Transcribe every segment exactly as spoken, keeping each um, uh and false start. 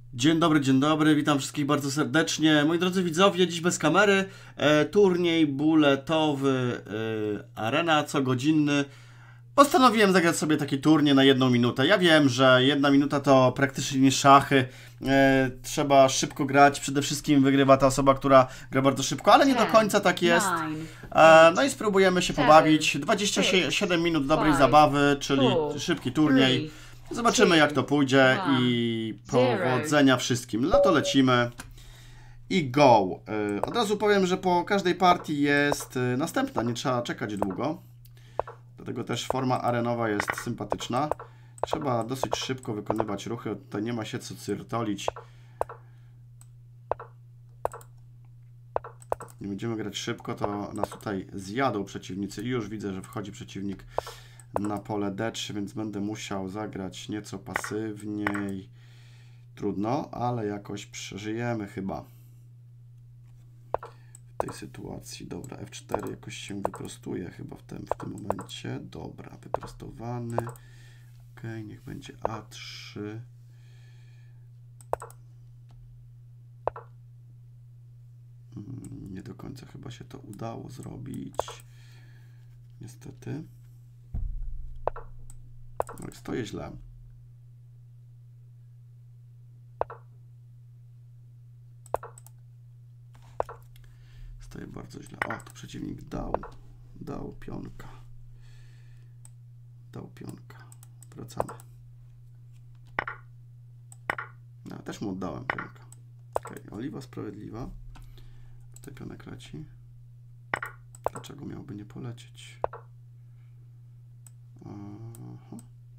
Dzień dobry, dzień dobry, witam wszystkich bardzo serdecznie. Moi drodzy widzowie, dziś bez kamery, e, turniej buletowy e, Arena cogodzinny. Postanowiłem zagrać sobie taki turniej na jedną minutę. Ja wiem, że jedna minuta to praktycznie nie szachy. E, trzeba szybko grać, przede wszystkim wygrywa ta osoba, która gra bardzo szybko, ale nie do końca tak jest. E, no i spróbujemy się pobawić. dwadzieścia siedem minut dobrej zabawy, czyli szybki turniej. Zobaczymy, jak to pójdzie i powodzenia wszystkim. No to lecimy i go. Od razu powiem, że po każdej partii jest następna, nie trzeba czekać długo. Dlatego też forma arenowa jest sympatyczna. Trzeba dosyć szybko wykonywać ruchy, tutaj nie ma się co cyrtolić. Nie będziemy grać szybko, to nas tutaj zjadą przeciwnicy. I już widzę, że wchodzi przeciwnik na pole D trzy, więc będę musiał zagrać nieco pasywniej. Trudno, ale jakoś przeżyjemy chyba w tej sytuacji. Dobra, F cztery jakoś się wyprostuje chyba w tym, w tym momencie. Dobra, wyprostowany. Ok, niech będzie A trzy. Nie do końca chyba się to udało zrobić. Niestety. No i stoję źle. Stoję bardzo źle. O, tu przeciwnik dał. Dał pionka. Dał pionka. Wracamy. No, też mu oddałem pionka. Ok, oliwa sprawiedliwa. Tutaj pionek leci. Dlaczego miałby nie polecieć? Aha.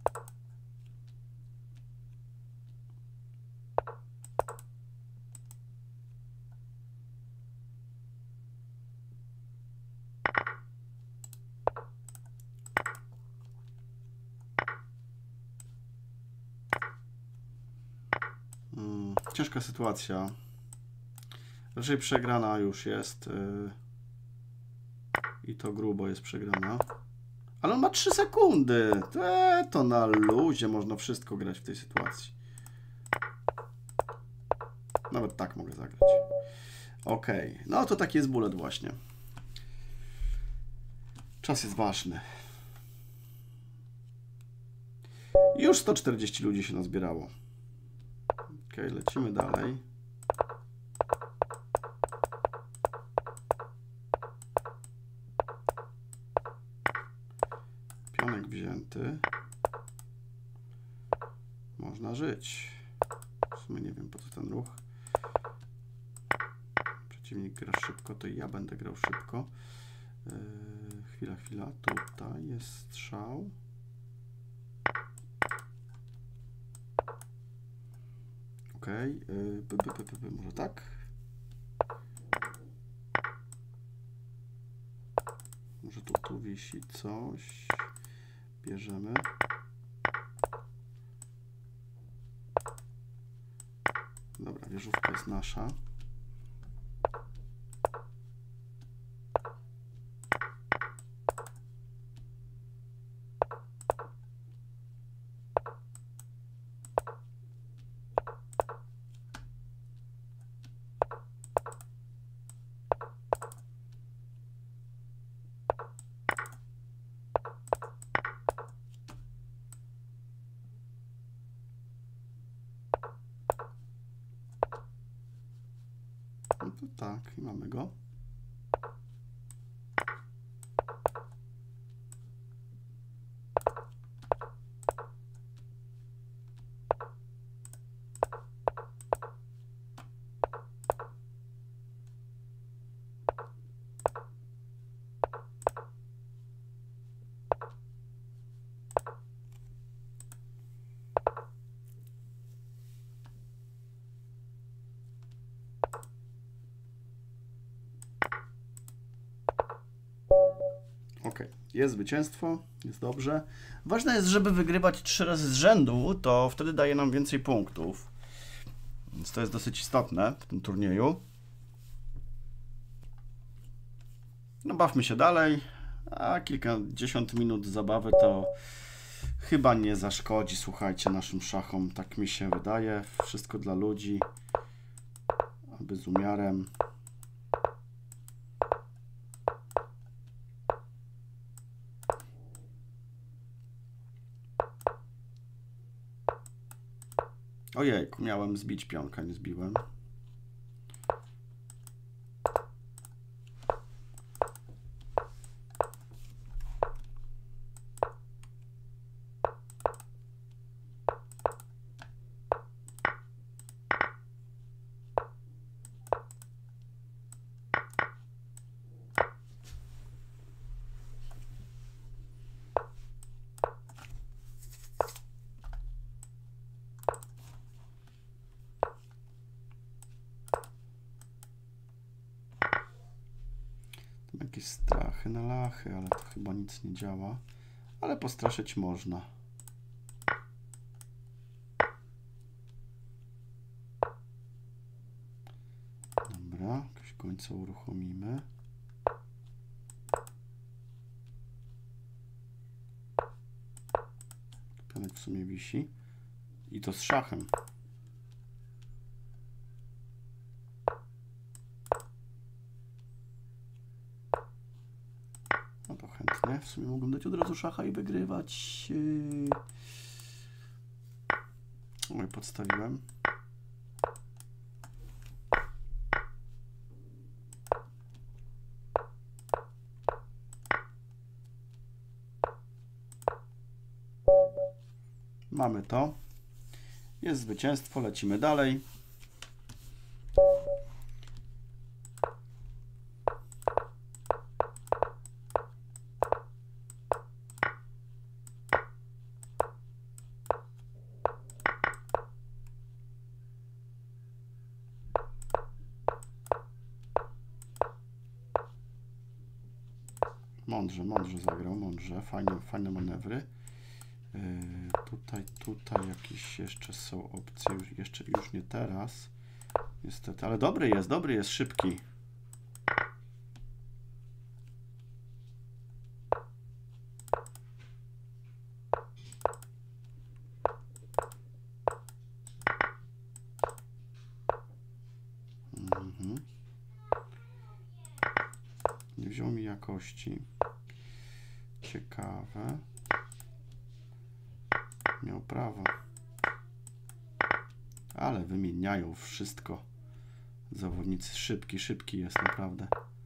Hmm, ciężka sytuacja. Raczej przegrana już jest. Yy, I to grubo jest przegrana. Ale on ma trzy sekundy. Te, to na luzie można wszystko grać w tej sytuacji. Nawet tak mogę zagrać. Ok, no to taki jest bullet właśnie. Czas jest ważny. Już sto czterdzieści ludzi się nazbierało. Ok, lecimy dalej. Pionek wzięty. Można żyć. W sumie nie wiem, po co ten ruch. Przeciwnik gra szybko, to i ja będę grał szybko. Yy, chwila, chwila. Tutaj jest strzał. Ok. Yy, by, by, by, by, może tak? Może tu, tu wisi coś. Bierzemy. Dobra, wieżówka jest nasza. No to tak, i mamy go. Ok, jest zwycięstwo, jest dobrze. Ważne jest, żeby wygrywać trzy razy z rzędu, to wtedy daje nam więcej punktów. Więc to jest dosyć istotne w tym turnieju. No bawmy się dalej, a kilkadziesiąt minut zabawy to chyba nie zaszkodzi, słuchajcie, naszym szachom. Tak mi się wydaje. Wszystko dla ludzi, aby z umiarem. Ojejku, miałem zbić pionka, nie zbiłem. Jakieś strachy na lachy, ale to chyba nic nie działa. Ale postraszyć można. Dobra, jakieś końce uruchomimy. Pionek w sumie wisi. I to z szachem. No to chętnie. W sumie mógłbym dać od razu szacha i wygrywać. Oj, podstawiłem. Mamy to. Jest zwycięstwo, lecimy dalej. Mądrze, mądrze zagrał, mądrze. Fajne, fajne manewry. Yy, tutaj, tutaj jakieś jeszcze są opcje. Już, jeszcze, już nie teraz. Niestety, ale dobry jest, dobry jest, szybki. Mhm. Nie wziął mi jakości. Ciekawe. Miał prawo. Ale wymieniają wszystko. Zawodnicy szybki, szybki jest naprawdę.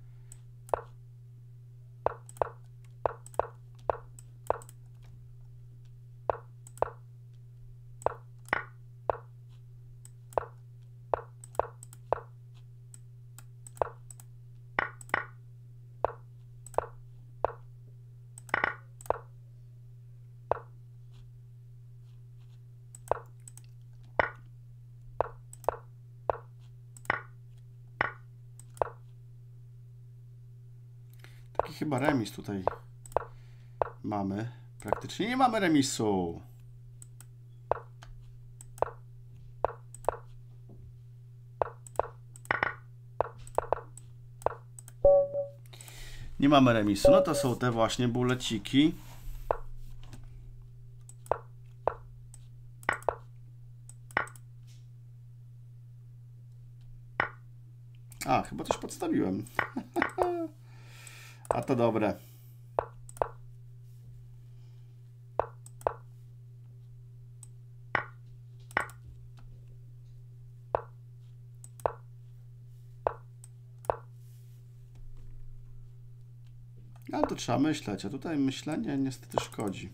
Taki chyba remis tutaj mamy. Praktycznie nie mamy remisu. Nie mamy remisu. No to są te właśnie buleciki. A, chyba coś podstawiłem. A to dobre. Ale to trzeba myśleć, a tutaj myślenie niestety szkodzi.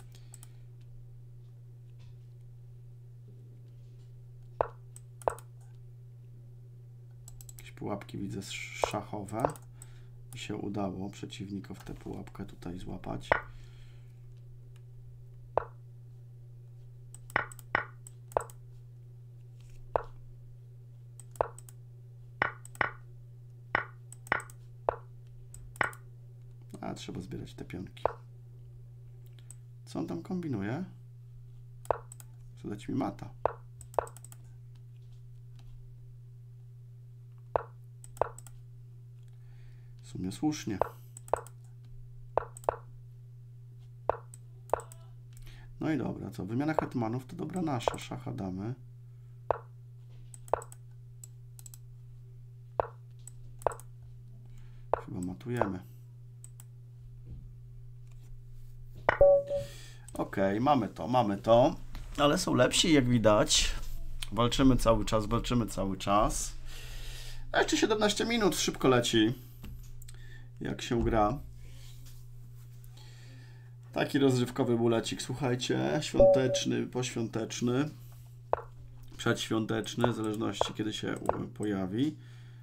Jakieś pułapki widzę szachowe. I się udało przeciwnika w tę pułapkę tutaj złapać. A trzeba zbierać te pionki. Co on tam kombinuje? Chce dać mi mata. W sumie słusznie. No i dobra, co? Wymiana hetmanów to dobra nasza. Szacha damy. Chyba matujemy. Okej, okay, mamy to, mamy to. Ale są lepsi, jak widać. Walczymy cały czas, walczymy cały czas. A jeszcze siedemnaście minut, szybko leci. Jak się gra. Taki rozrywkowy bulecik, słuchajcie. Świąteczny, poświąteczny. Przedświąteczny, w zależności kiedy się pojawi.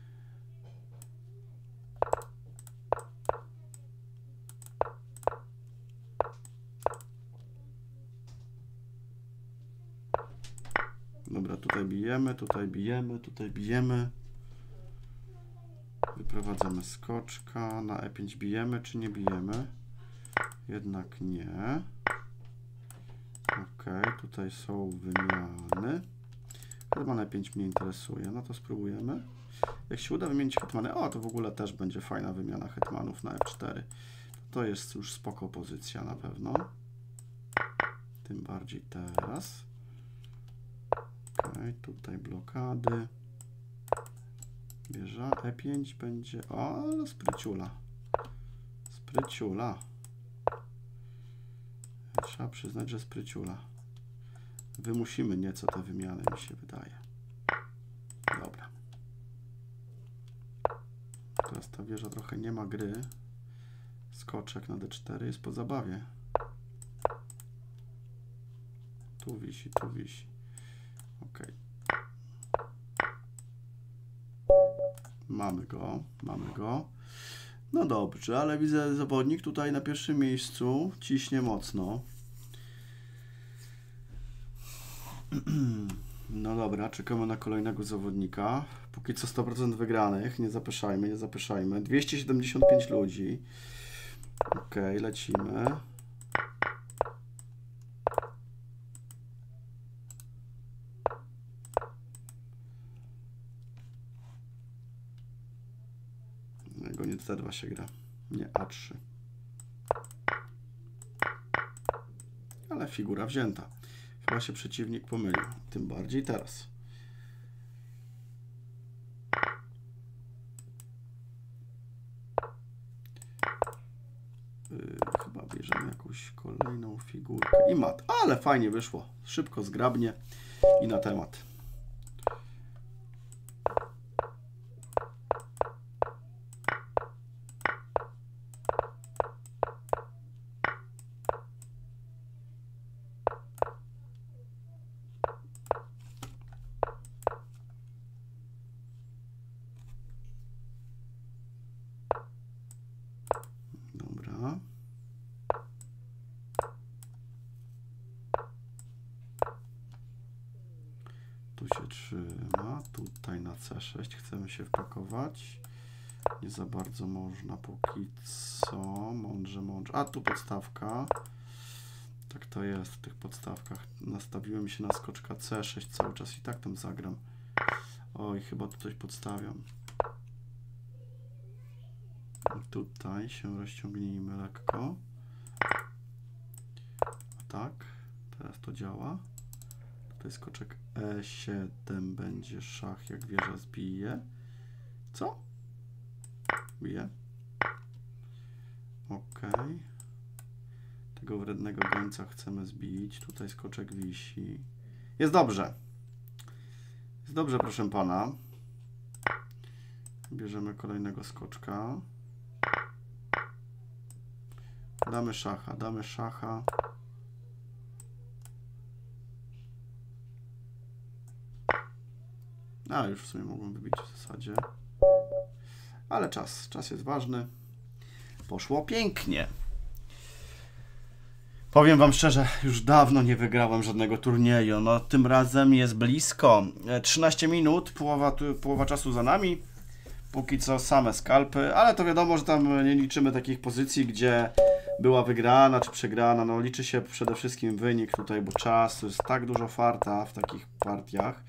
Dobra, tutaj bijemy, tutaj bijemy, tutaj bijemy. Wyprowadzamy skoczka. Na e pięć bijemy, czy nie bijemy? Jednak nie. Ok, tutaj są wymiany. Hetman e pięć mnie interesuje, no to spróbujemy. Jak się uda wymienić hetmany, o to w ogóle też będzie fajna wymiana hetmanów na e cztery. To jest już spoko pozycja na pewno. Tym bardziej teraz. Ok, tutaj blokady. Wieża e pięć będzie, o ale spryciula. Spryciula. Trzeba przyznać, że spryciula. Wymusimy nieco te wymiany, mi się wydaje. Dobra. Teraz ta wieża trochę nie ma gry. Skoczek na d cztery jest po zabawie. Tu wisi, tu wisi. Ok. Mamy go, mamy go. No dobrze, ale widzę zawodnik tutaj na pierwszym miejscu. Ciśnie mocno. No dobra, czekamy na kolejnego zawodnika. Póki co sto procent wygranych. Nie zapeszajmy, nie zapeszajmy. dwieście siedemdziesiąt pięć ludzi. Ok, lecimy. Goniec d dwa się gra. Nie a trzy. Ale figura wzięta. Chyba się przeciwnik pomylił. Tym bardziej teraz. Yy, chyba bierzemy jakąś kolejną figurkę. I mat. Ale fajnie wyszło. Szybko, zgrabnie i na temat. Tu się trzyma, tutaj na c sześć chcemy się wpakować. Nie za bardzo można póki co. Mądrze, mądrze. A tu podstawka. Tak to jest w tych podstawkach. Nastawiłem się na skoczka c sześć cały czas i tak tam zagram. Oj, chyba tu coś podstawiam. Tutaj się rozciągnijmy lekko. Tak, teraz to działa. Tutaj skoczek e siedem będzie szach, jak wieża zbije. Co? Bije. Ok. Tego wrednego gońca chcemy zbić. Tutaj skoczek wisi. Jest dobrze. Jest dobrze, proszę pana. Bierzemy kolejnego skoczka. Damy szacha, damy szacha. A, już w sumie mogłem wybić w zasadzie. Ale czas, czas jest ważny. Poszło pięknie. Powiem wam szczerze, już dawno nie wygrałem żadnego turnieju. No, tym razem jest blisko. trzynaście minut, połowa, połowa czasu za nami. Póki co same skalpy, ale to wiadomo, że tam nie liczymy takich pozycji, gdzie była wygrana czy przegrana. No, liczy się przede wszystkim wynik tutaj, bo czas to jest tak dużo farta w takich partiach,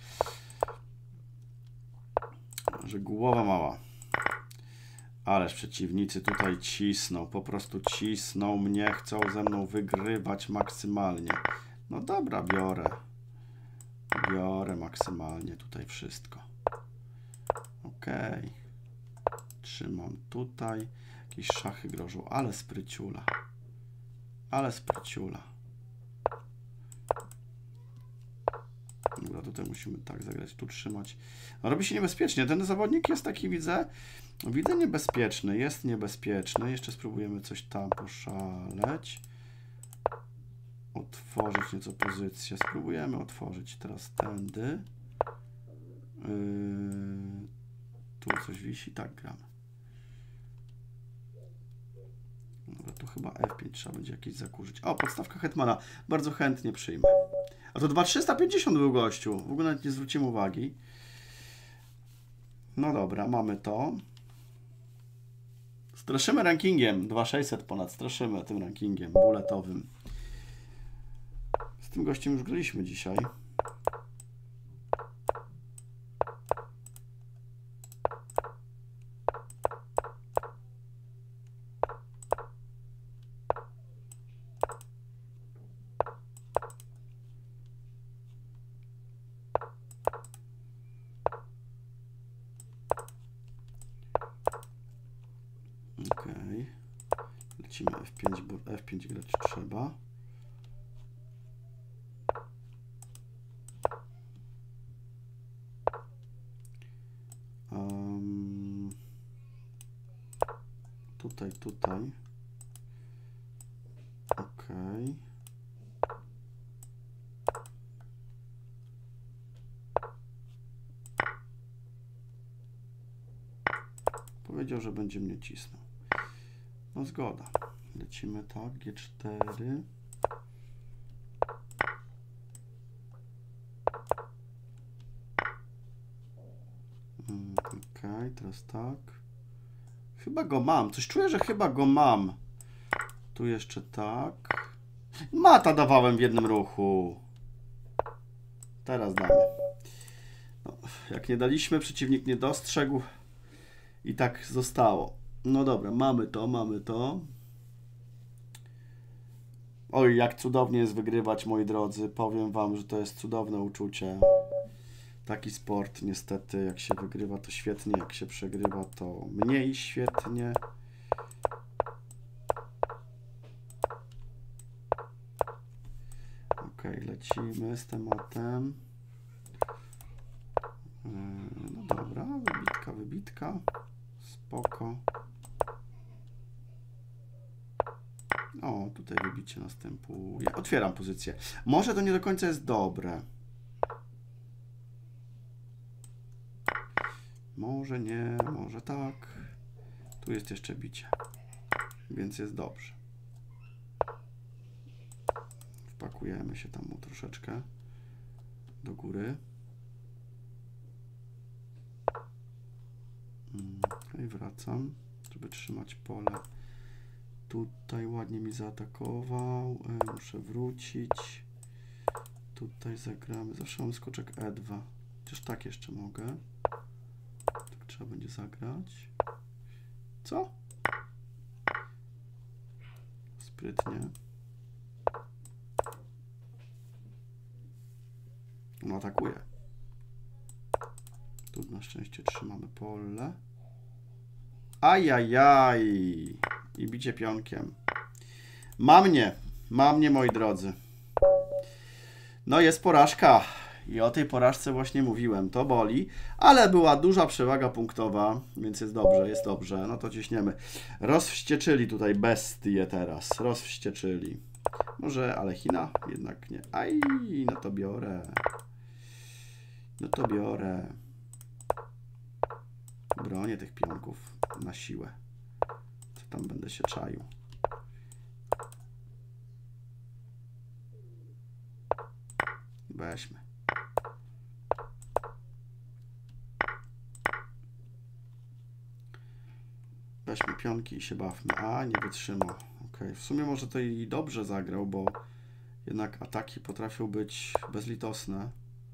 że głowa mała. Ależ przeciwnicy tutaj cisną, po prostu cisną mnie, chcą ze mną wygrywać maksymalnie. No dobra, biorę. Biorę maksymalnie tutaj wszystko. Ok. Trzymam tutaj. Jakieś szachy grożą, ale spryciula. Ale spryciula. Dobra, tutaj musimy tak zagrać, tu trzymać. No, robi się niebezpiecznie. Ten zawodnik jest taki, widzę, widzę niebezpieczny. Jest niebezpieczny. Jeszcze spróbujemy coś tam poszaleć. Otworzyć nieco pozycję. Spróbujemy otworzyć teraz tędy. Yy, tu coś wisi. Tak, gramy. Dobra, tu chyba F pięć trzeba będzie jakieś zakurzyć. O, podstawka hetmana. Bardzo chętnie przyjmę. A to dwa tysiące trzysta pięćdziesiąt był gościu. W ogóle nawet nie zwróciłem uwagi. No dobra, mamy to. Straszymy rankingiem. dwa tysiące sześćset ponad. Straszymy tym rankingiem bulletowym. Z tym gościem już graliśmy dzisiaj. Okej. Lecimy F pięć, bo F pięć grać trzeba. Um, tutaj, tutaj. Okej. Powiedział, że będzie mnie cisnął. No zgoda. Lecimy tak, G cztery. Okej, okay, teraz tak. Chyba go mam. Coś czuję, że chyba go mam. Tu jeszcze tak. Mata dawałem w jednym ruchu. Teraz damy. No, jak nie daliśmy, przeciwnik nie dostrzegł. I tak zostało. No dobra, mamy to, mamy to. Oj, jak cudownie jest wygrywać, moi drodzy. Powiem wam, że to jest cudowne uczucie. Taki sport, niestety, jak się wygrywa, to świetnie. Jak się przegrywa, to mniej świetnie. Ok, lecimy z tematem. No dobra, wybitka, wybitka. Spoko. O, tutaj wybicie następuje. Otwieram pozycję. Może to nie do końca jest dobre. Może nie, może tak. Tu jest jeszcze bicie. Więc jest dobrze. Wpakujemy się tam mu troszeczkę do góry. I wracam, żeby trzymać pole. Tutaj ładnie mi zaatakował. Muszę wrócić. Tutaj zagramy. Zawsze mam skoczek E dwa. Chociaż tak jeszcze mogę. Tak trzeba będzie zagrać. Co? Sprytnie. No atakuje. Tu na szczęście trzymamy pole. Ajajaj. I bicie pionkiem. Ma mnie. Ma mnie, moi drodzy. No jest porażka. I o tej porażce właśnie mówiłem. To boli. Ale była duża przewaga punktowa. Więc jest dobrze, jest dobrze. No to ciśniemy. Rozwścieczyli tutaj bestie teraz. Rozwścieczyli. Może Alechina? Jednak nie. Aj, no to biorę. No to biorę. Bronię tych pionków na siłę. Co tam będę się czaił. Weźmy. Weźmy pionki i się bawmy. A, nie wytrzymał. Ok, w sumie może to i dobrze zagrał, bo jednak ataki potrafią być bezlitosne.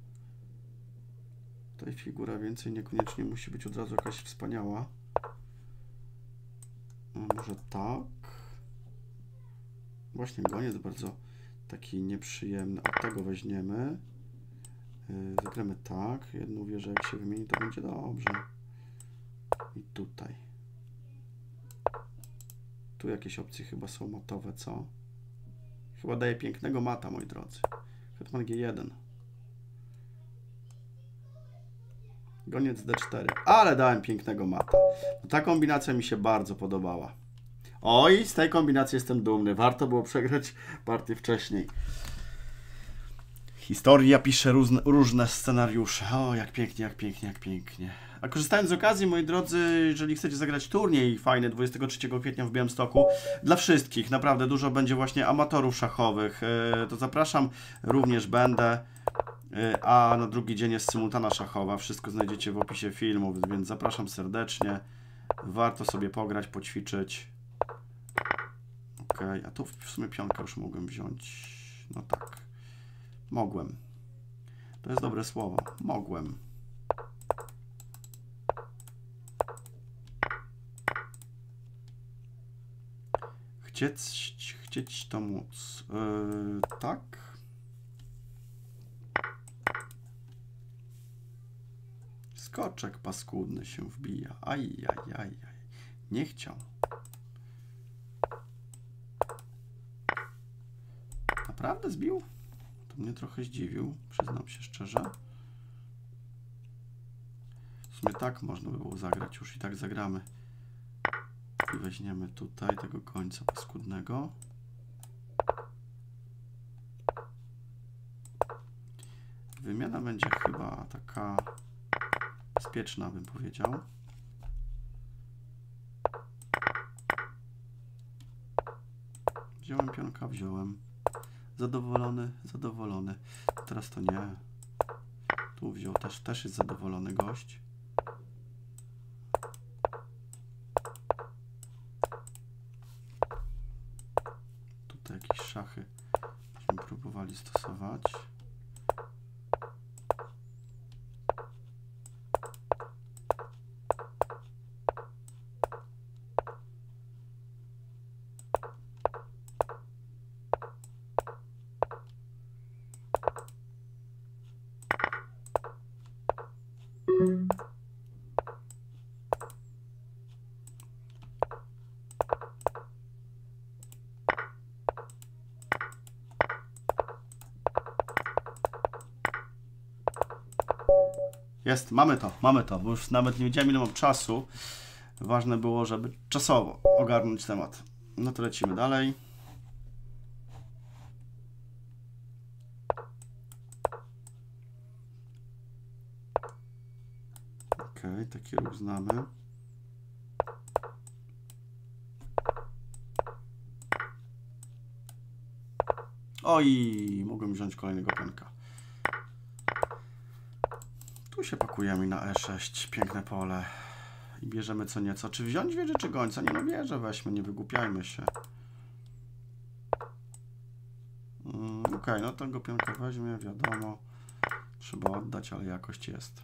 Tutaj figura więcej niekoniecznie musi być od razu jakaś wspaniała. No, może tak. Właśnie goniec bardzo taki nieprzyjemny. Od tego weźmiemy. Yy, zagramy tak. Jedną wieżę jak się wymieni, to będzie dobrze. I tutaj. Tu jakieś opcje chyba są matowe, co? Chyba daje pięknego mata, moi drodzy. Hetman G jeden. Goniec D cztery. Ale dałem pięknego mata. No, ta kombinacja mi się bardzo podobała. Oj, z tej kombinacji jestem dumny. Warto było przegrać partię wcześniej. Historia pisze różne, różne scenariusze. O, jak pięknie, jak pięknie, jak pięknie. A korzystając z okazji, moi drodzy, jeżeli chcecie zagrać turniej fajny dwudziestego trzeciego kwietnia w Białymstoku, dla wszystkich, naprawdę dużo będzie właśnie amatorów szachowych, to zapraszam, również będę, a na drugi dzień jest symultana szachowa, wszystko znajdziecie w opisie filmu, więc zapraszam serdecznie, warto sobie pograć, poćwiczyć. Ok, a tu w sumie pionkę już mogłem wziąć, no tak, mogłem, to jest dobre słowo, mogłem. Chcieć, chcieć to móc. Yy, tak. Skoczek paskudny się wbija. Aj, aj, aj, aj. Nie chciał. Naprawdę zbił? To mnie trochę zdziwił, przyznam się szczerze. W sumie tak można by było zagrać, już i tak zagramy. I weźmiemy tutaj tego końca paskudnego. Wymiana będzie chyba taka bezpieczna, bym powiedział. Wziąłem pionka, wziąłem. Zadowolony, zadowolony. Teraz to nie. Tu wziął, też, też jest zadowolony gość. Tutaj jakieś szachy będziemy próbowali stosować. Jest, mamy to, mamy to, bo już nawet nie wiedziałem, ile mam czasu. Ważne było, żeby czasowo ogarnąć temat. No to lecimy dalej. Ok, taki ruch znamy. Oj, mogłem wziąć kolejnego pionka. Tu się pakujemy na E sześć, piękne pole. I bierzemy co nieco. Czy wziąć wieżę, czy gońca? Nie, no wieżę weźmy, nie wygłupiajmy się. Mm, ok, no tego pionka weźmie, wiadomo. Trzeba oddać, ale jakość jest.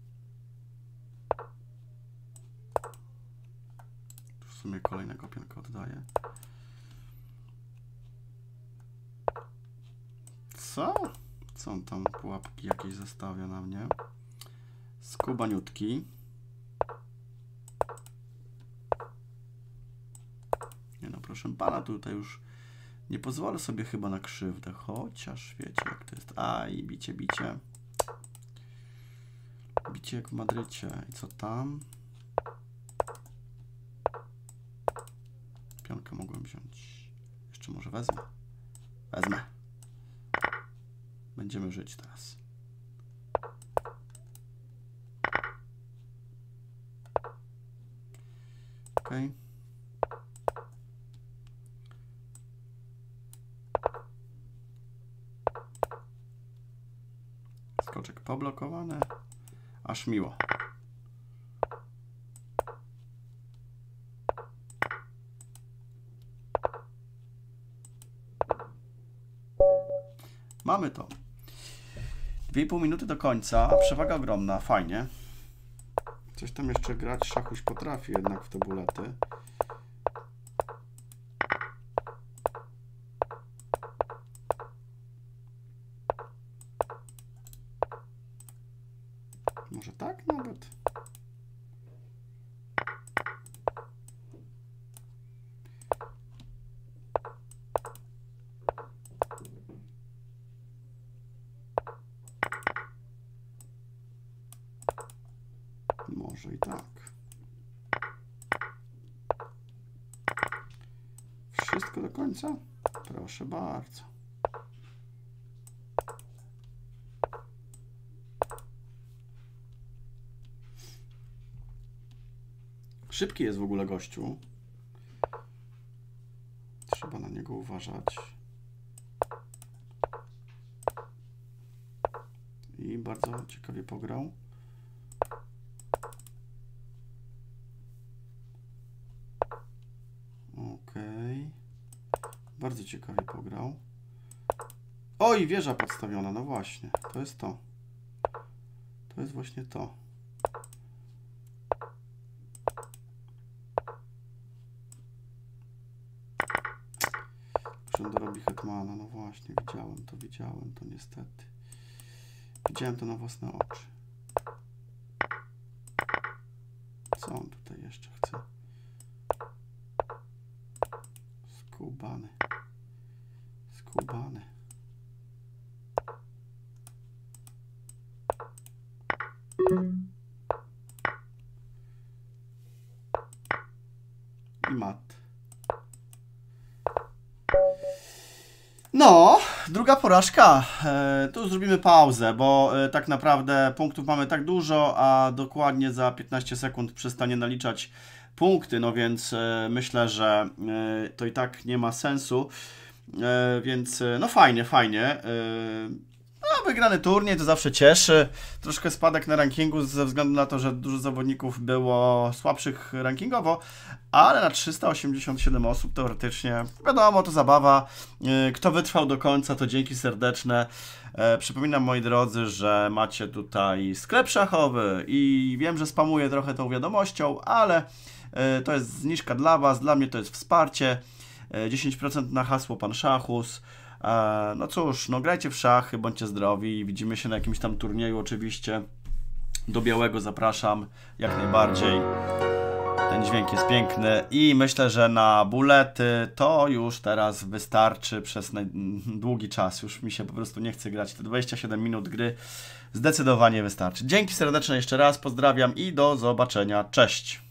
Tu w sumie kolejnego pionka oddaję. Co? Co on tam pułapki jakieś zostawia na mnie? Skubaniutki. Nie no, proszę pana, tutaj już nie pozwolę sobie chyba na krzywdę, chociaż wiecie jak to jest. Aj, bicie, bicie. Bicie jak w Madrycie. I co tam? Pionkę mogłem wziąć. Jeszcze może wezmę. Wezmę. Będziemy żyć teraz. Ok. Skoczek poblokowany. Aż miło. Mamy to. dwie i pół minuty do końca, a przewaga ogromna, fajnie. Coś tam jeszcze grać szachuś potrafi jednak w te bulety. Może tak nawet? Może i tak. Wszystko do końca? Proszę bardzo. Szybki jest w ogóle gościu. Trzeba na niego uważać. I bardzo ciekawie pograł. Okej. Bardzo ciekawie pograł. Oj, wieża podstawiona, no właśnie. To jest to. To jest właśnie to. Że on dorobi hetmana, no właśnie, widziałem to, widziałem to niestety. Widziałem to na własne oczy. Co on tutaj jeszcze chce? Skubany. Skubany. I mat. No, druga porażka. E, tu zrobimy pauzę, bo e, tak naprawdę punktów mamy tak dużo, a dokładnie za piętnaście sekund przestanie naliczać punkty, no więc e, myślę, że e, to i tak nie ma sensu. E, więc e, no fajnie, fajnie. E, no, wygrany turniej to zawsze cieszy. Troszkę spadek na rankingu ze względu na to, że dużo zawodników było słabszych rankingowo, ale na trzysta osiemdziesiąt siedem osób teoretycznie, wiadomo, to zabawa. Kto wytrwał do końca, to dzięki serdeczne. Przypominam, moi drodzy, że macie tutaj sklep szachowy i wiem, że spamuję trochę tą wiadomością, ale to jest zniżka dla Was, dla mnie to jest wsparcie. dziesięć procent na hasło Pan Szachus. No cóż, no grajcie w szachy, bądźcie zdrowi, widzimy się na jakimś tam turnieju oczywiście. Do białego zapraszam jak najbardziej. Ten dźwięk jest piękny i myślę, że na bulety to już teraz wystarczy przez długi czas. Już mi się po prostu nie chce grać. Te dwadzieścia siedem minut gry zdecydowanie wystarczy. Dzięki serdeczne jeszcze raz, pozdrawiam i do zobaczenia. Cześć!